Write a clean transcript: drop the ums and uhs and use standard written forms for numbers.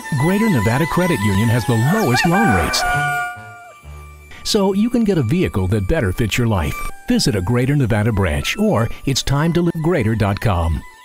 Greater Nevada Credit Union has the lowest loan rates, so you can get a vehicle that better fits your life. Visit a Greater Nevada branch or itstimetolivegreater.com.